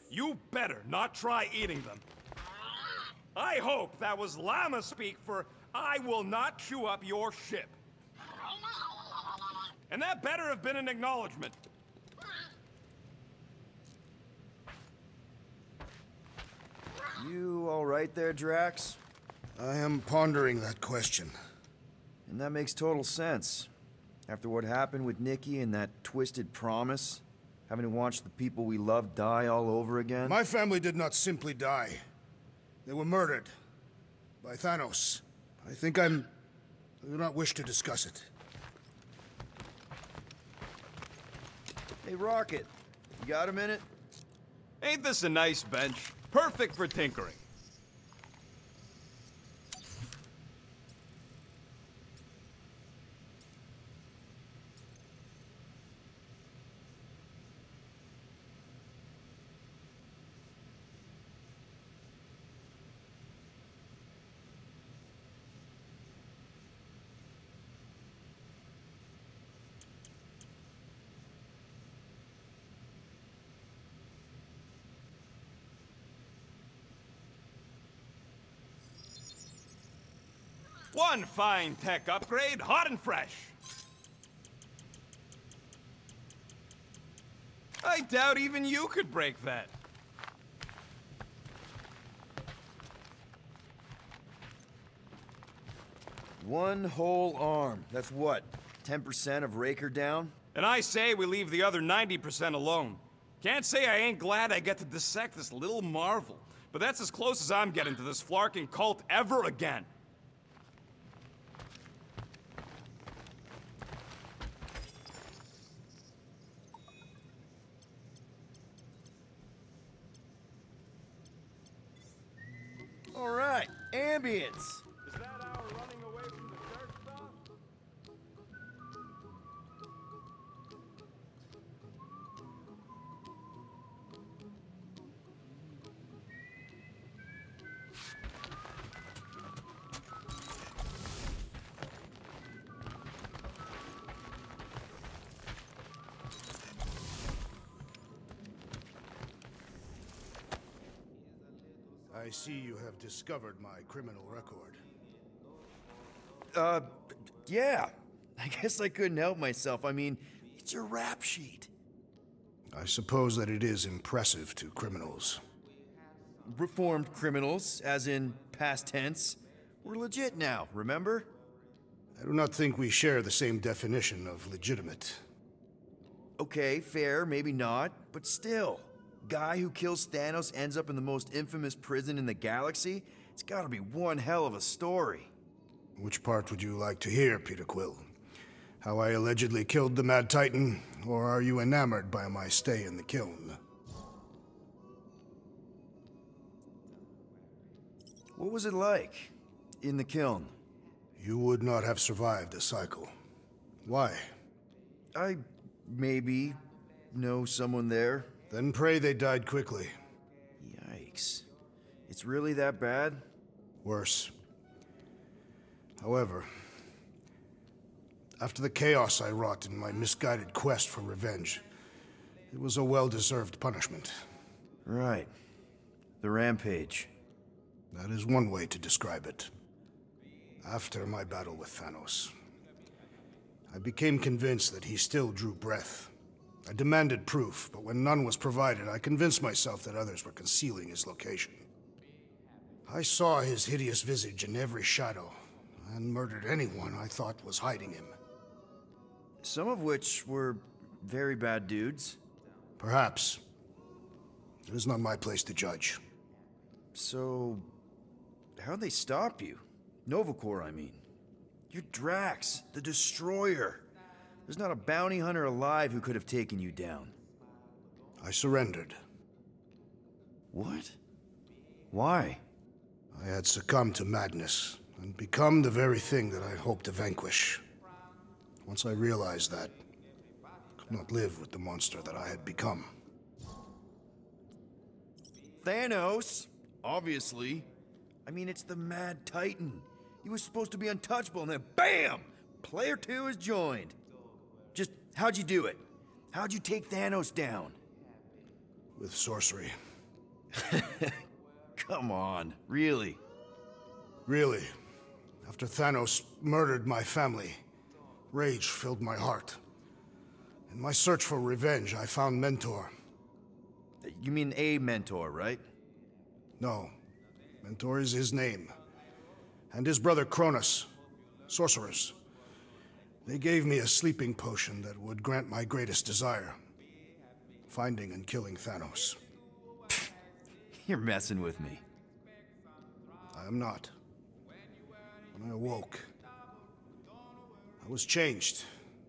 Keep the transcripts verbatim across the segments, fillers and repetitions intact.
You better not try eating them. I hope that was llama speak for I will not chew up your ship. And that better have been an acknowledgement. You all right there, Drax? I am pondering that question. And that makes total sense. After what happened with Nikki and that twisted promise, having to watch the people we love die all over again. My family did not simply die. They were murdered. By Thanos. I think I'm... I do not wish to discuss it. Hey, Rocket. You got a minute? Ain't this a nice bench? Perfect for tinkering. One fine tech upgrade, hot and fresh. I doubt even you could break that. One whole arm. That's what? ten percent of Raker down? And I say we leave the other ninety percent alone. Can't say I ain't glad I get to dissect this little marvel, but that's as close as I'm getting to this flarking cult ever again. All right, ambience. Is that our running away from the church song? I see you have discovered my criminal record. Uh, yeah. I guess I couldn't help myself. I mean, it's your rap sheet. I suppose that it is impressive to criminals. Reformed criminals, as in past tense. We're legit now, remember? I do not think we share the same definition of legitimate. Okay, fair, maybe not, but still. Guy who kills Thanos ends up in the most infamous prison in the galaxy? It's gotta be one hell of a story. Which part would you like to hear, Peter Quill? How I allegedly killed the Mad Titan, or are you enamored by my stay in the kiln? What was it like in the kiln? You would not have survived the cycle. Why? I maybe know someone there. Then pray they died quickly. Yikes. It's really that bad? Worse. However, after the chaos I wrought in my misguided quest for revenge, it was a well-deserved punishment. Right. The rampage. That is one way to describe it. After my battle with Thanos, I became convinced that he still drew breath. I demanded proof, but when none was provided, I convinced myself that others were concealing his location. I saw his hideous visage in every shadow, and murdered anyone I thought was hiding him. Some of which were very bad dudes. Perhaps. It is not my place to judge. So, how'd they stop you? Nova Corps, I mean. You're Drax, the Destroyer. There's not a bounty hunter alive who could have taken you down. I surrendered. What? Why? I had succumbed to madness, and become the very thing that I hoped to vanquish. Once I realized that, I could not live with the monster that I had become. Thanos, obviously. I mean, it's the Mad Titan. He was supposed to be untouchable, and then BAM! Player two is joined. Just, how'd you do it? How'd you take Thanos down? With sorcery. Come on, really? Really, after Thanos murdered my family, rage filled my heart. In my search for revenge, I found Mentor. You mean a mentor, right? No, Mentor is his name. And his brother Cronus, sorcerers. They gave me a sleeping potion that would grant my greatest desire. Finding and killing Thanos. You're messing with me. I am not. When I awoke, I was changed.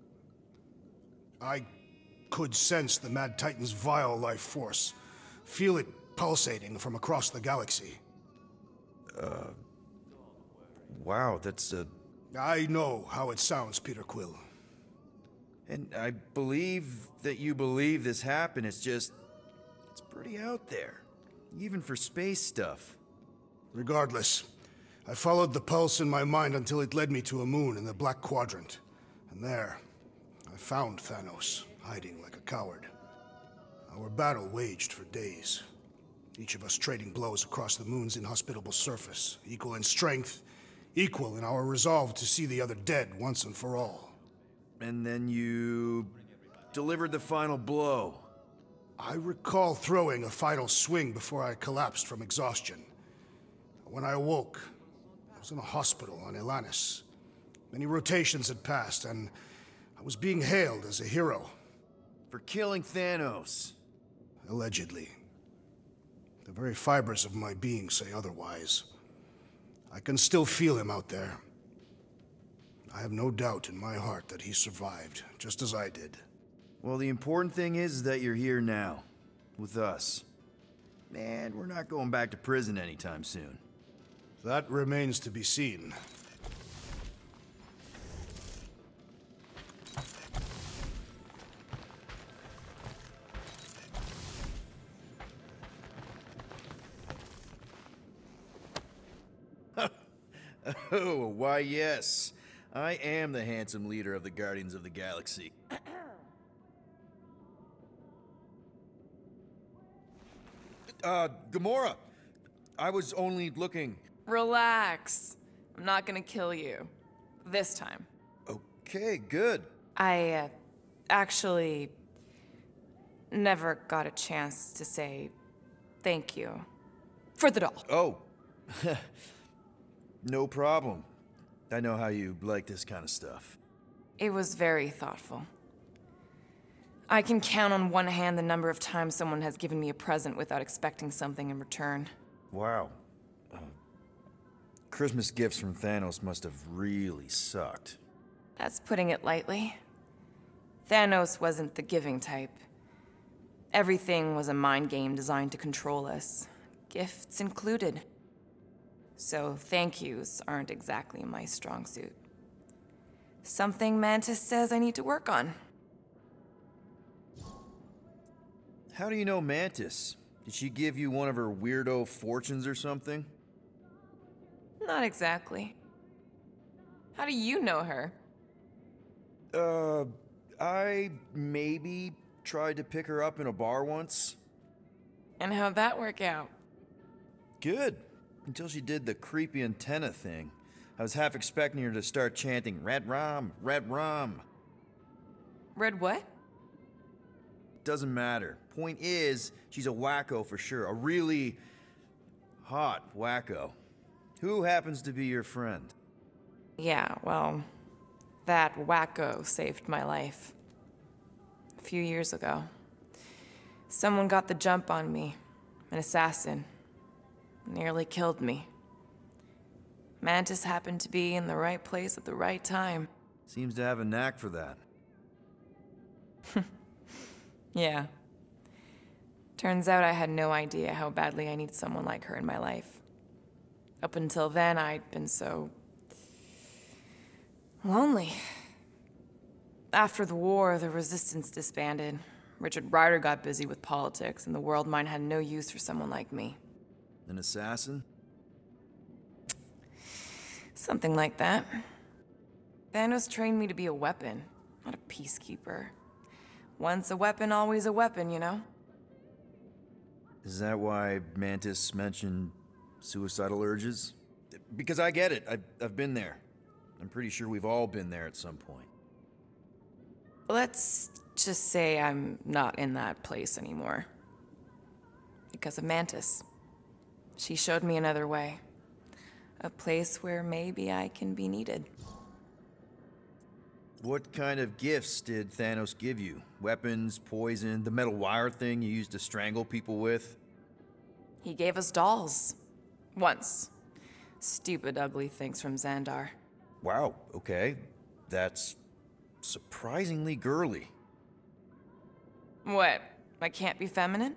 I could sense the Mad Titan's vile life force, feel it pulsating from across the galaxy. Uh, wow, that's a... I know how it sounds, Peter Quill. And I believe that you believe this happened. It's just... it's pretty out there. Even for space stuff. Regardless, I followed the pulse in my mind until it led me to a moon in the Black Quadrant. And there, I found Thanos, hiding like a coward. Our battle waged for days. Each of us trading blows across the moon's inhospitable surface, equal in strength, equal in our resolve to see the other dead once and for all. And then you... delivered the final blow. I recall throwing a final swing before I collapsed from exhaustion. When I awoke, I was in a hospital on Elanis. Many rotations had passed, and I was being hailed as a hero. For killing Thanos. Allegedly. The very fibers of my being say otherwise. I can still feel him out there. I have no doubt in my heart that he survived, just as I did. Well, the important thing is that you're here now, with us. And we're not going back to prison anytime soon. That remains to be seen. Oh, why yes. I am the handsome leader of the Guardians of the Galaxy. uh, Gamora, I was only looking... Relax. I'm not gonna kill you. This time. Okay, good. I, uh, actually... never got a chance to say thank you. For the doll. Oh. No problem. I know how you like this kind of stuff. It was very thoughtful. I can count on one hand the number of times someone has given me a present without expecting something in return. Wow. Uh, Christmas gifts from Thanos must have really sucked. That's putting it lightly. Thanos wasn't the giving type. Everything was a mind game designed to control us, gifts included. So thank yous aren't exactly my strong suit. Something Mantis says I need to work on. How do you know Mantis? Did she give you one of her weirdo fortunes or something? Not exactly. How do you know her? Uh, I maybe tried to pick her up in a bar once. And how'd that work out? Good. Until she did the creepy antenna thing. I was half expecting her to start chanting, Red Rum, Red Rum. Red what? Doesn't matter. Point is, she's a wacko for sure. A really hot wacko. Who happens to be your friend? Yeah, well, that wacko saved my life. A few years ago. Someone got the jump on me. An assassin. Nearly killed me. Mantis happened to be in the right place at the right time. Seems to have a knack for that. Yeah. Turns out I had no idea how badly I need someone like her in my life. Up until then, I'd been so... lonely. After the war, the Resistance disbanded. Richard Rider got busy with politics, and the world mind had no use for someone like me. An assassin? Something like that. Thanos trained me to be a weapon, not a peacekeeper. Once a weapon, always a weapon, you know? Is that why Mantis mentioned suicidal urges? Because I get it. I've, I've been there. I'm pretty sure we've all been there at some point. Let's just say I'm not in that place anymore. Because of Mantis. She showed me another way. A place where maybe I can be needed. What kind of gifts did Thanos give you? Weapons, poison, the metal wire thing you used to strangle people with? He gave us dolls. Once. Stupid, ugly things from Xandar. Wow, okay. That's surprisingly girly. What? I can't be feminine?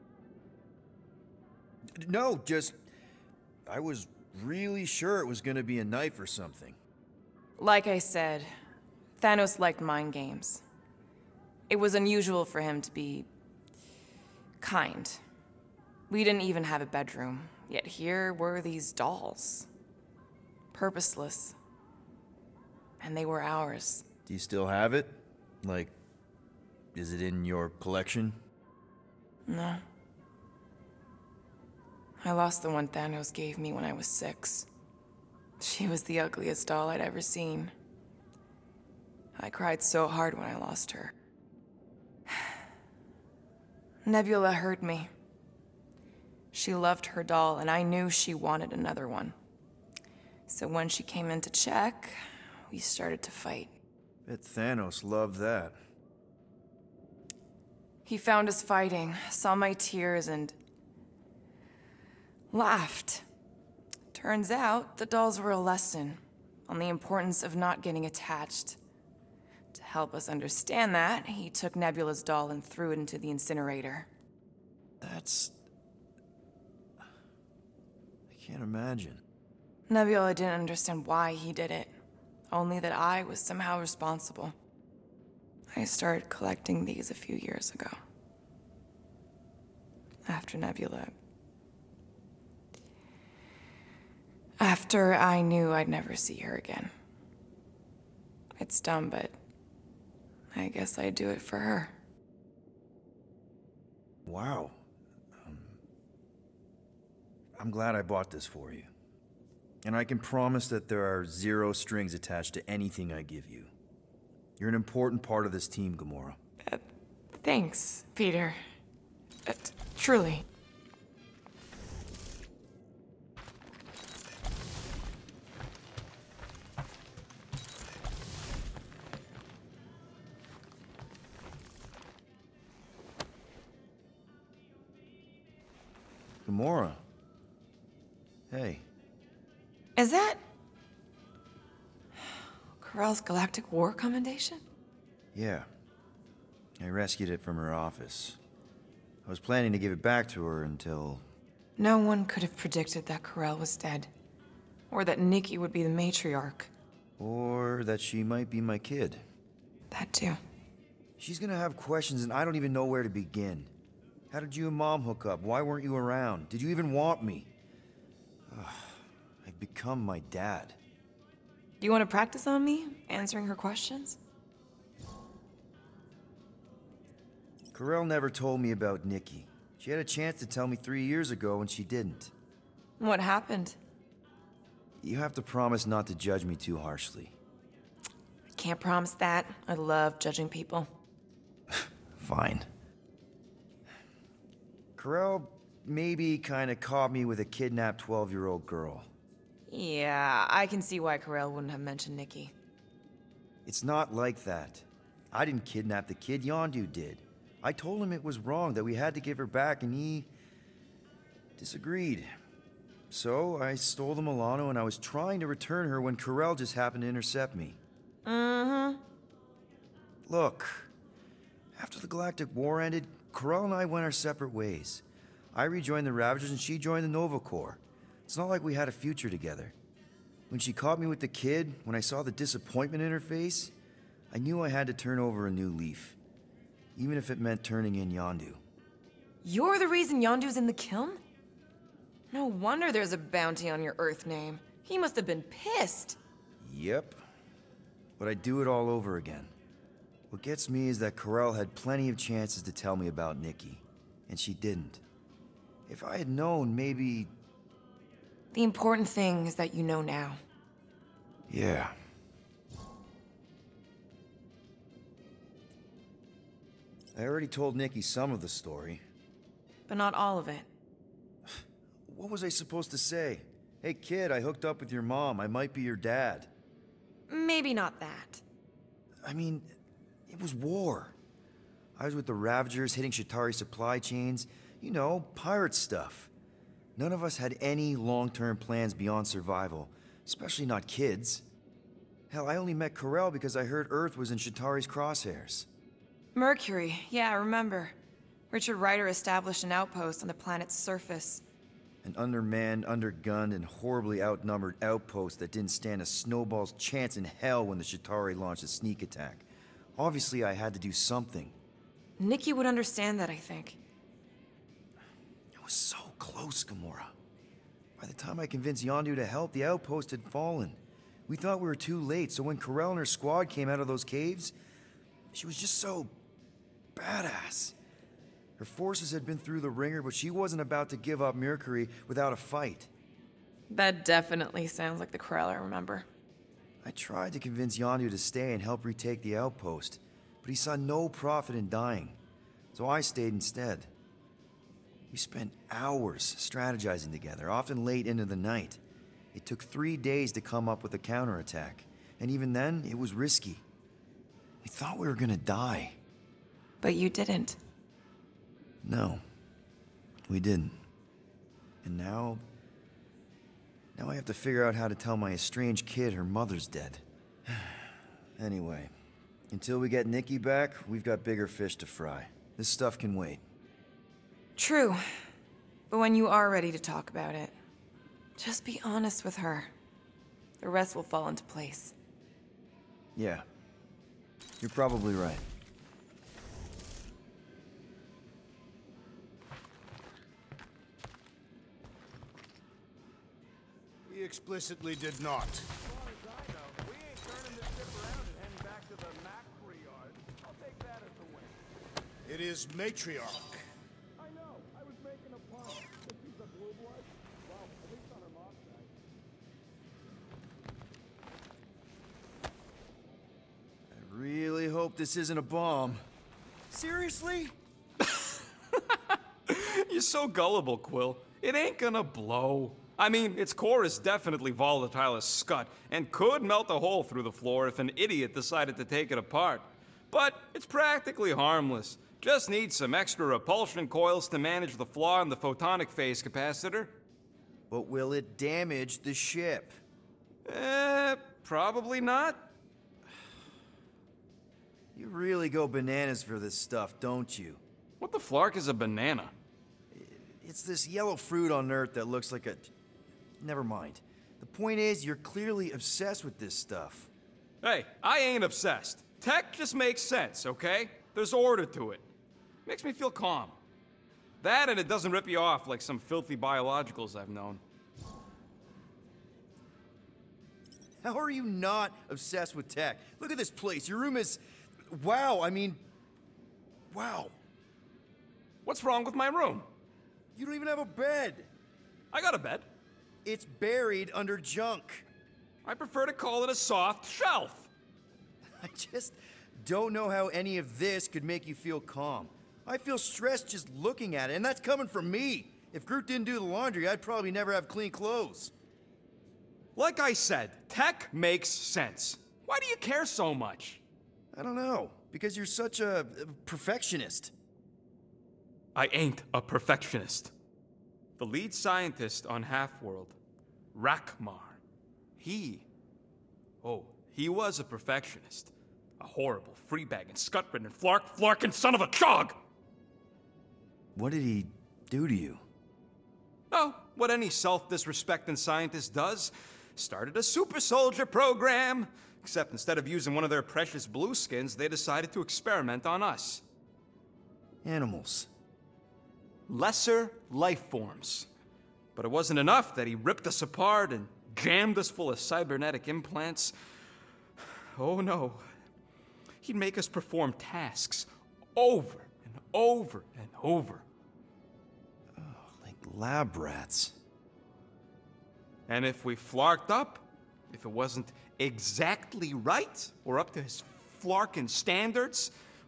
No, just... I was really sure it was gonna be a knife or something. Like I said, Thanos liked mind games. It was unusual for him to be... kind. We didn't even have a bedroom, yet here were these dolls. Purposeless. And they were ours. Do you still have it? Like, is it in your collection? No. I lost the one Thanos gave me when I was six. She was the ugliest doll I'd ever seen. I cried so hard when I lost her. Nebula hurt me. She loved her doll, and I knew she wanted another one. So when she came in to check, we started to fight. Bet Thanos loved that. He found us fighting, saw my tears, and laughed. Turns out, the dolls were a lesson on the importance of not getting attached. To help us understand that, he took Nebula's doll and threw it into the incinerator. That's... I can't imagine. Nebula didn't understand why he did it, only that I was somehow responsible. I started collecting these a few years ago. After Nebula. After I knew I'd never see her again. It's dumb, but I guess I'd do it for her. Wow. Um, I'm glad I bought this for you. And I can promise that there are zero strings attached to anything I give you. You're an important part of this team, Gamora. Uh, thanks, Peter. Uh, t- truly. Gamora. Hey. Is that... Corell's Galactic War Commendation? Yeah. I rescued it from her office. I was planning to give it back to her until... No one could have predicted that Corell was dead. Or that Nikki would be the matriarch. Or that she might be my kid. That too. She's gonna have questions and I don't even know where to begin. How did you and Mom hook up? Why weren't you around? Did you even want me? Ugh, I've become my dad. Do you want to practice on me, answering her questions? Corell never told me about Nikki. She had a chance to tell me three years ago and she didn't. What happened? You have to promise not to judge me too harshly. I can't promise that. I love judging people. Fine. Corell maybe kinda caught me with a kidnapped twelve-year-old girl. Yeah, I can see why Corell wouldn't have mentioned Nikki. It's not like that. I didn't kidnap the kid, Yondu did. I told him it was wrong, that we had to give her back, and he... disagreed. So, I stole the Milano, and I was trying to return her when Corell just happened to intercept me. Mm-hmm. Look, after the Galactic War ended, Corell and I went our separate ways. I rejoined the Ravagers, and she joined the Nova Corps. It's not like we had a future together. When she caught me with the kid, when I saw the disappointment in her face, I knew I had to turn over a new leaf. Even if it meant turning in Yondu. You're the reason Yondu's in the kiln? No wonder there's a bounty on your Earth name. He must have been pissed. Yep. But I'd do it all over again. What gets me is that Corell had plenty of chances to tell me about Nikki, and she didn't. If I had known, maybe... The important thing is that you know now. Yeah. I already told Nikki some of the story. But not all of it. What was I supposed to say? Hey kid, I hooked up with your mom. I might be your dad. Maybe not that. I mean, it was war. I was with the Ravagers hitting Shatari supply chains. You know, pirate stuff. None of us had any long-term plans beyond survival, especially not kids. Hell, I only met Corel because I heard Earth was in Shatari's crosshairs. Mercury, yeah, I remember. Richard Ryder established an outpost on the planet's surface. An undermanned, undergunned, and horribly outnumbered outpost that didn't stand a snowball's chance in hell when the Shatari launched a sneak attack. Obviously, I had to do something. Nikki would understand that, I think. It was so close, Gamora. By the time I convinced Yondu to help, the outpost had fallen. We thought we were too late, so when Corel and her squad came out of those caves, she was just so... badass. Her forces had been through the ringer, but she wasn't about to give up Mercury without a fight. That definitely sounds like the Corel I remember. I tried to convince Yondu to stay and help retake the outpost, but he saw no profit in dying, so I stayed instead. We spent hours strategizing together, often late into the night. It took three days to come up with a counterattack, and even then, it was risky. We thought we were gonna die. But you didn't. No, we didn't. And now... Now I have to figure out how to tell my estranged kid her mother's dead. Anyway, until we get Nikki back, we've got bigger fish to fry. This stuff can wait. True. But when you are ready to talk about it, just be honest with her. The rest will fall into place. Yeah. You're probably right. He explicitly did not. It is matriarch. I know. I was making a pun. If she's a blue blood, well, at least on her mom's side. I really hope this isn't a bomb. Seriously? You're so gullible, Quill. It ain't gonna blow. I mean, its core is definitely volatile as scut, and could melt a hole through the floor if an idiot decided to take it apart. But it's practically harmless. Just needs some extra repulsion coils to manage the flaw in the photonic phase capacitor. But will it damage the ship? Eh, probably not. You really go bananas for this stuff, don't you? What the flark is a banana? It's this yellow fruit on Earth that looks like a... Never mind. The point is, you're clearly obsessed with this stuff. Hey, I ain't obsessed. Tech just makes sense, okay? There's order to it. Makes me feel calm. That and it doesn't rip you off like some filthy biologicals I've known. How are you not obsessed with tech? Look at this place. Your room is... Wow, I mean... Wow. What's wrong with my room? You don't even have a bed. I got a bed. It's buried under junk. I prefer to call it a soft shelf. I just don't know how any of this could make you feel calm. I feel stressed just looking at it, and that's coming from me. If Groot didn't do the laundry, I'd probably never have clean clothes. Like I said, tech makes sense. Why do you care so much? I don't know, because you're such a perfectionist. I ain't a perfectionist. The lead scientist on Half-World, Rakmar, he... Oh, he was a perfectionist. A horrible, free-bagging, scut-ridden, flark-flarking son of a chog! What did he do to you? Oh, what any self-disrespecting scientist does. Started a super soldier program. Except instead of using one of their precious blueskins, they decided to experiment on us. Animals. Lesser life forms. But it wasn't enough that he ripped us apart and jammed us full of cybernetic implants. Oh no. He'd make us perform tasks over and over and over. Oh, like lab rats. And if we flarked up, if it wasn't exactly right or up to his flarkin' standards,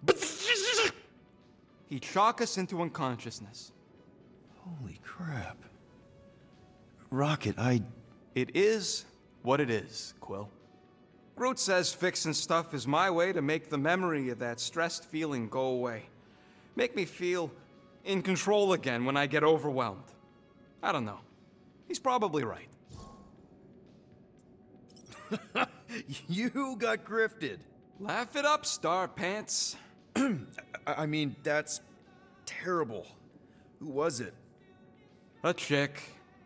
he'd shock us into unconsciousness. Holy crap. Rocket, I... It is what it is, Quill. Groot says fixing stuff is my way to make the memory of that stressed feeling go away. Make me feel in control again when I get overwhelmed. I don't know. He's probably right. You got grifted. Laugh it up, Star Pants. I I mean, that's terrible. Who was it? A chick.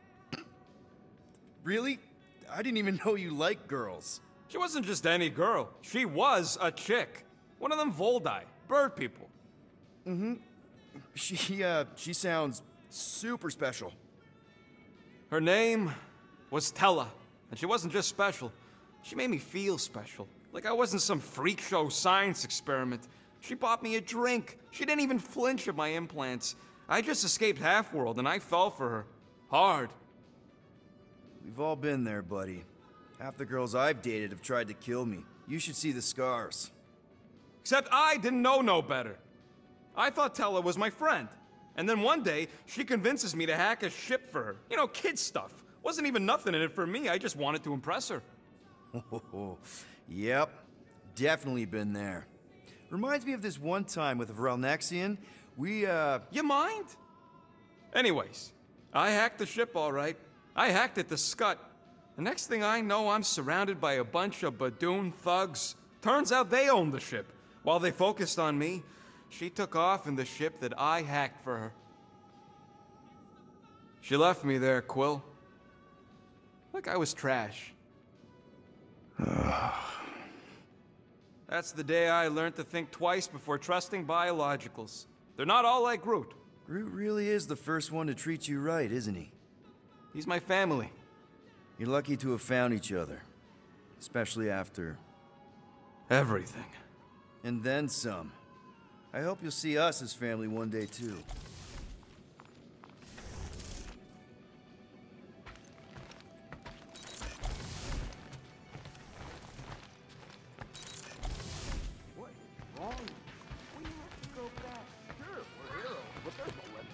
Really? I didn't even know you liked girls. She wasn't just any girl. She was a chick. One of them Voldi, bird people. Mm-hmm. She, uh, she sounds super special. Her name was Tella, and she wasn't just special. She made me feel special, like I wasn't some freak show science experiment. She bought me a drink. She didn't even flinch at my implants. I just escaped Half-World, and I fell for her. Hard. We've all been there, buddy. Half the girls I've dated have tried to kill me. You should see the scars. Except I didn't know no better. I thought Tella was my friend. And then one day, she convinces me to hack a ship for her. You know, kid stuff. Wasn't even nothing in it for me, I just wanted to impress her. Yep, definitely been there. Reminds me of this one time with Vrelnexian. We, uh... You mind? Anyways, I hacked the ship all right. I hacked it to Scut. The next thing I know, I'm surrounded by a bunch of Badoon thugs. Turns out they owned the ship. While they focused on me, she took off in the ship that I hacked for her. She left me there, Quill. Like I was trash. That's the day I learned to think twice before trusting biologicals. They're not all like Groot. Groot really is the first one to treat you right, isn't he? He's my family. You're lucky to have found each other. Especially after... everything. And then some. I hope you'll see us as family one day, too. What? Wrong? We have to go back. Sure, we're heroes, but there's no limit.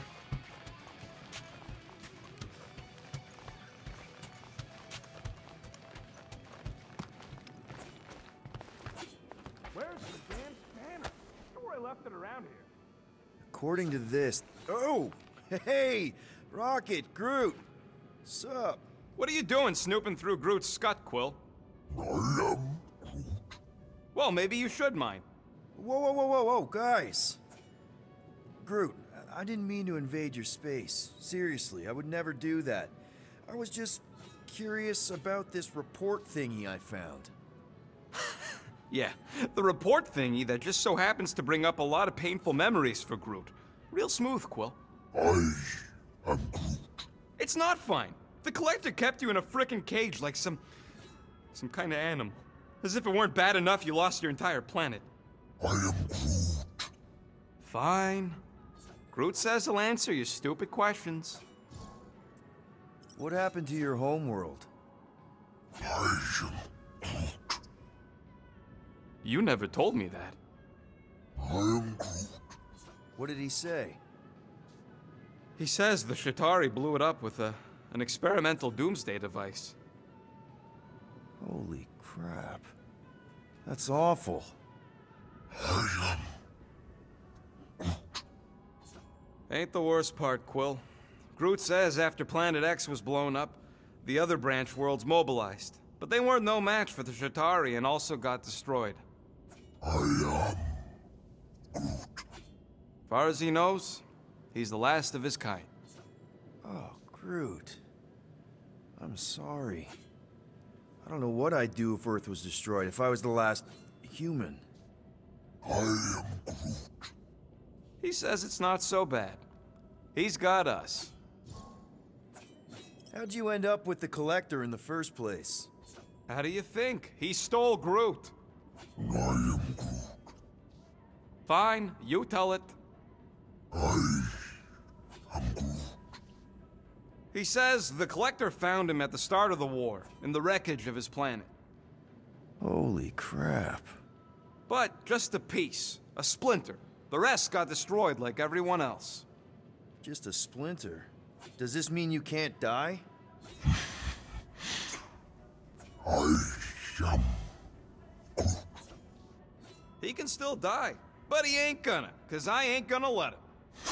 Where's the damn spanner? I swear I left it around here. According to this... Oh! Hey! Rocket, Groot! Sup? What are you doing snooping through Groot's scut, Quill? I am Groot. Well, maybe you should mind. Whoa, whoa, whoa, whoa, whoa, guys! Groot, I I didn't mean to invade your space. Seriously, I would never do that. I was just curious about this report thingy I found. Yeah, the report thingy that just so happens to bring up a lot of painful memories for Groot. Real smooth, Quill. I am Groot. It's not fine. The Collector kept you in a frickin' cage like some... some kind of animal. As if it weren't bad enough you lost your entire planet. I am Groot. Fine. Groot says he'll answer your stupid questions. What happened to your homeworld? I am Groot. You never told me that. I am Groot. What did he say? He says the Shatari blew it up with a, an experimental doomsday device. Holy crap. That's awful. I am Ain't the worst part, Quill. Groot says after Planet X was blown up, the other branch worlds mobilized. But they weren't no match for the Shatari and also got destroyed. I am Far as he knows, he's the last of his kind. Oh, Groot. I'm sorry. I don't know what I'd do if Earth was destroyed, if I was the last human. I am Groot. He says it's not so bad. He's got us. How'd you end up with the Collector in the first place? How do you think? He stole Groot. I am Groot. Fine, you tell it. I am Groot. He says the Collector found him at the start of the war, in the wreckage of his planet. Holy crap. But just a piece, a splinter. The rest got destroyed like everyone else. Just a splinter. Does this mean you can't die? I am He can still die, but he ain't gonna, cause I ain't gonna let him.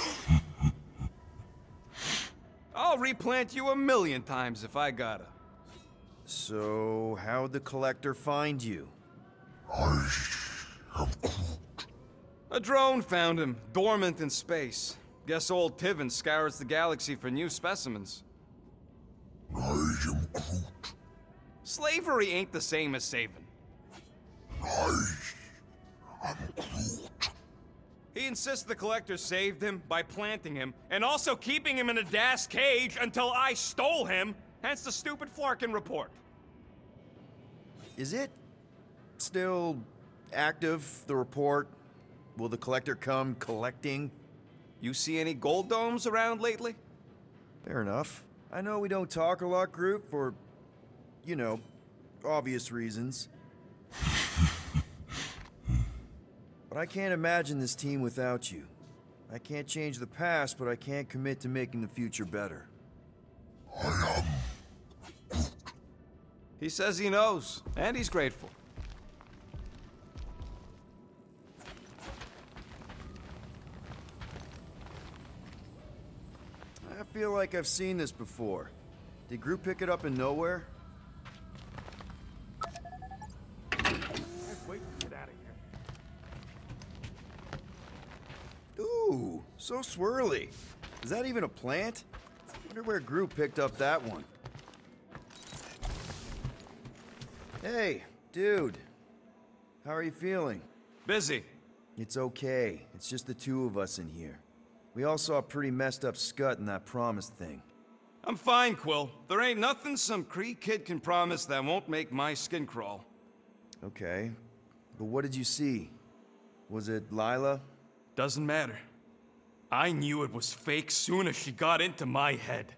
I'll replant you a million times if I gotta. So, how'd the Collector find you? I am Groot. A drone found him, dormant in space. Guess old Tiven scours the galaxy for new specimens. I am Groot. Slavery ain't the same as saving. I am Groot. He insists the Collector saved him by planting him, and also keeping him in a das cage until I stole him, hence the stupid Flarkin report. Is it still active, the report? Will the Collector come collecting? You see any gold domes around lately? Fair enough. I know we don't talk a lot, Groot, for, you know, obvious reasons. But I can't imagine this team without you. I can't change the past, but I can't commit to making the future better. I am. He says he knows, and he's grateful. I feel like I've seen this before. Did Groot pick it up in nowhere? Wait to get out of here. Ooh, so swirly. Is that even a plant? Wonder where Groot picked up that one. Hey, dude. How are you feeling? Busy. It's okay. It's just the two of us in here. We all saw a pretty messed up scut in that promise thing. I'm fine, Quill. There ain't nothing some Kree kid can promise that won't make my skin crawl. Okay. But what did you see? Was it Lila? Doesn't matter. I knew it was fake soon as she got into my head.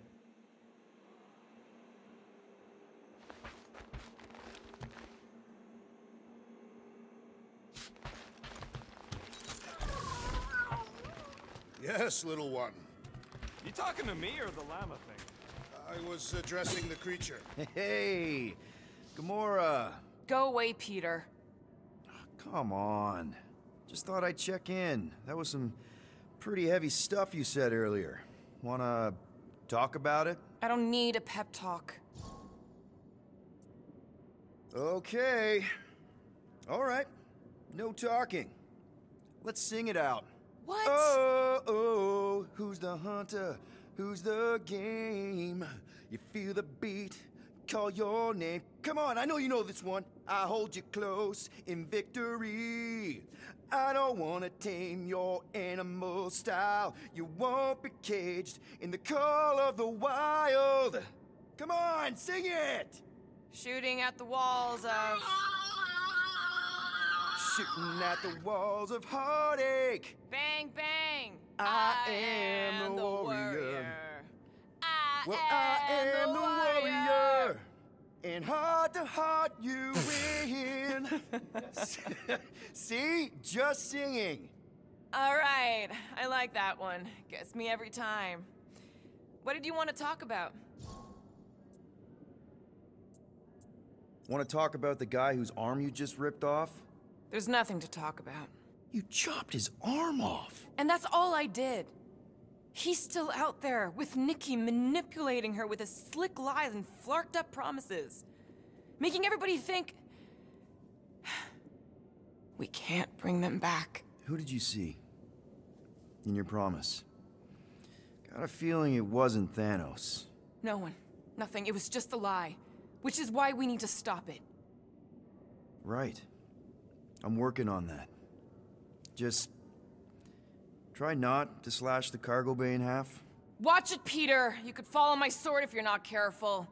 Yes, little one. You talking to me or the llama thing? I was addressing the creature. Hey, Gamora. Go away, Peter. Come on. Just thought I'd check in. That was some pretty heavy stuff you said earlier. Wanna talk about it? I don't need a pep talk. Okay. All right. No talking. Let's sing it out. What? Oh, oh, who's the hunter? Who's the game? You feel the beat, call your name. Come on, I know you know this one. I hold you close in victory. I don't wanna tame your animal style. You won't be caged in the call of the wild. Come on, sing it! Shooting at the walls of... Shooting at the walls of heartache. Bang, bang! I am the warrior. I Well, am, I am the, the warrior. warrior. And heart to heart, you win. See? Just singing. All right, I like that one. Gets me every time. What did you want to talk about? Want to talk about the guy whose arm you just ripped off? There's nothing to talk about. You chopped his arm off. And that's all I did. He's still out there with Nikki manipulating her with his slick lies and flarked up promises. Making everybody think... we can't bring them back. Who did you see? In your promise? Got a feeling it wasn't Thanos. No one. Nothing. It was just a lie. Which is why we need to stop it. Right. I'm working on that. Just... try not to slash the cargo bay in half. Watch it, Peter! You could fall on my sword if you're not careful.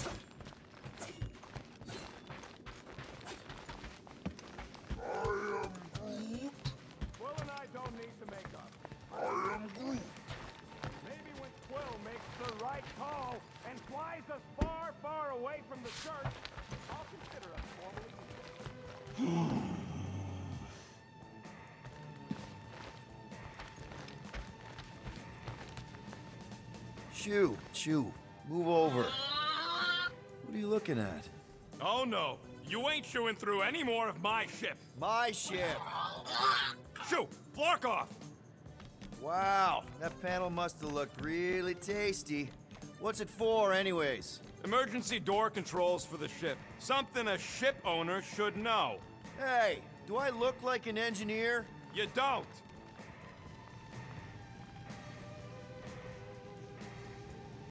I am Shoo, shoo, move over. What are you looking at? Oh no, you ain't chewing through any more of my ship. My ship! Shoo, flark off! Wow, that panel must have looked really tasty. What's it for, anyways? Emergency door controls for the ship. Something a ship owner should know. Hey, do I look like an engineer? You don't.